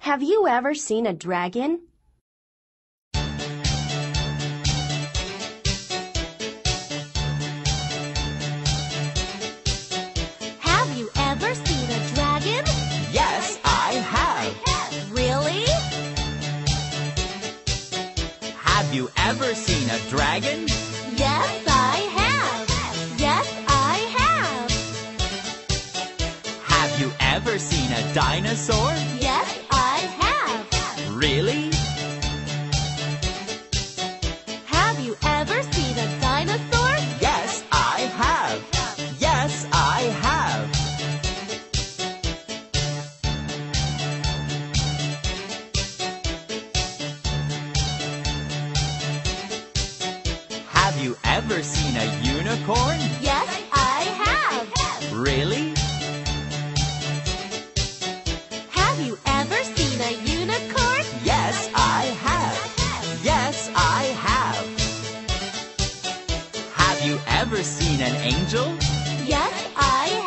Have you ever seen a dragon? Have you ever seen a dragon? Yes, I have. Really? Have you ever seen a dragon? Yes, I have. Yes, I have. Have you ever seen a dinosaur? Yes, I have. Really? Have you ever seen a dinosaur? Yes, I have. Yes, I have. Have you ever seen a unicorn? Yes, I have. Really? Have you ever seen a unicorn? Yes, I have. Yes, I have. Have you ever seen an angel? Yes, I